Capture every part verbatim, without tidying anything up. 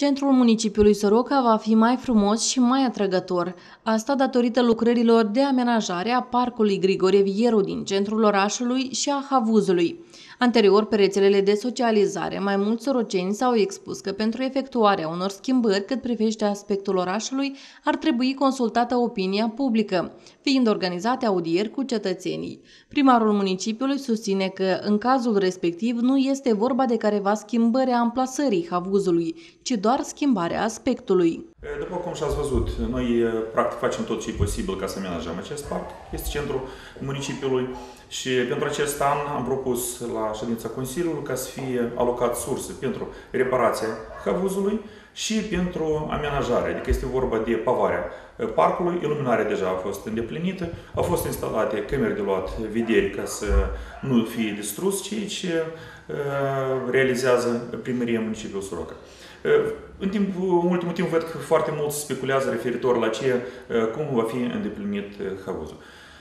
Centrul municipiului Soroca va fi mai frumos și mai atrăgător. Asta datorită lucrărilor de amenajare a parcului Grigore Vieru din centrul orașului și a havuzului. Anterior, pe rețelele de socializare, mai mulți soroceni s-au expus că pentru efectuarea unor schimbări cât privește aspectul orașului ar trebui consultată opinia publică, fiind organizate audieri cu cetățenii. Primarul municipiului susține că în cazul respectiv nu este vorba de careva schimbări a amplasării havuzului, ci doar schimbarea aspectului. După cum și-ați văzut, noi practic facem tot ce e posibil ca să amenajăm acest parc. Este centrul municipiului și pentru acest an am propus la ședința Consiliului ca să fie alocat surse pentru reparația havuzului și pentru amenajare, adică este vorba de pavarea parcului, iluminarea deja a fost îndeplinită, au fost instalate camere de luat vederi ca să nu fie distrus ceea ce realizează primăria municipiului Soroca. În, timp, în ultimul timp văd că foarte mulți speculează referitor la ce, cum va fi îndeplinit havuzul.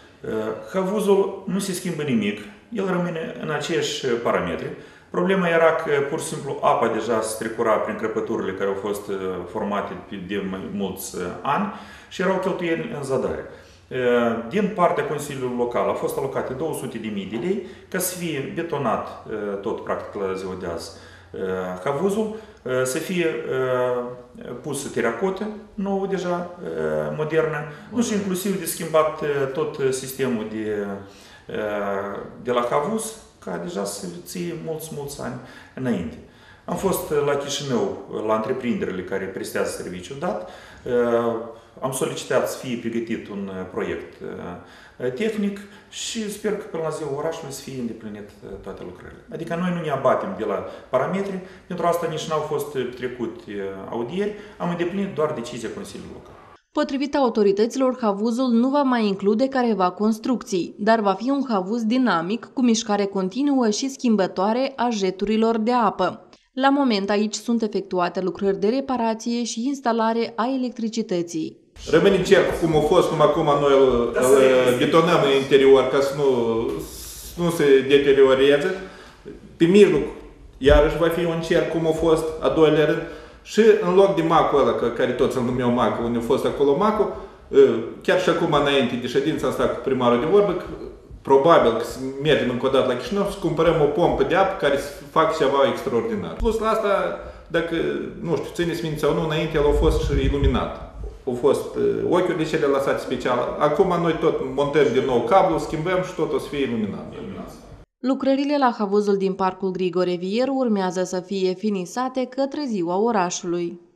Havuzul nu se schimbă nimic, el rămâne în aceiași parametri. Problema era că pur și simplu apa deja se trecura prin crăpăturile care au fost formate de mai mulți ani și erau cheltuieli în zadare. Din partea Consiliului Local au fost alocate două sute de mii de lei ca să fie betonat tot practic la ziua de azi havuzul, să fie pusă teracotă nouă deja, modernă, nu și inclusiv de schimbat tot sistemul de, de la havuz, ca deja să ție mulți, mulți ani înainte. Am fost la Chișinău, la întreprinderile care prestează serviciul dat, am solicitat să fie pregătit un proiect tehnic și sper că până la ziua orașului să fie îndeplinit toate lucrările. Adică noi nu ne abatem de la parametri, pentru asta nici n-au fost trecut audieri, am îndeplinit doar decizia Consiliului Local. Potrivit autorităților, havuzul nu va mai include careva construcții, dar va fi un havuz dinamic, cu mișcare continuă și schimbătoare a jeturilor de apă. La moment aici sunt efectuate lucrări de reparație și instalare a electricității. Rămâne cerc cum a fost, cum acum noi îl, îl betonăm în interior ca să nu, nu se deterioreze. Pe mijloc, iarăși va fi un cerc cum a fost a doilea rând. Și în loc de macul ăla, care toți îl numeau macul, unde a fost acolo macul, chiar și acum înainte de ședință am stat cu primarul de vorbă, că probabil că mergem încă o dată la Chișinău și cumpărăm o pompă de apă care să facă ceva extraordinar. Plus la asta, dacă, nu știu, țineți minte sau nu, înainte el a fost și iluminat. Au fost ochiurile cele lăsate special. Acum noi tot montăm din nou cablu, schimbăm și tot o să fie iluminat. Lucrările la havuzul din parcul Grigore Vieru urmează să fie finisate către ziua orașului.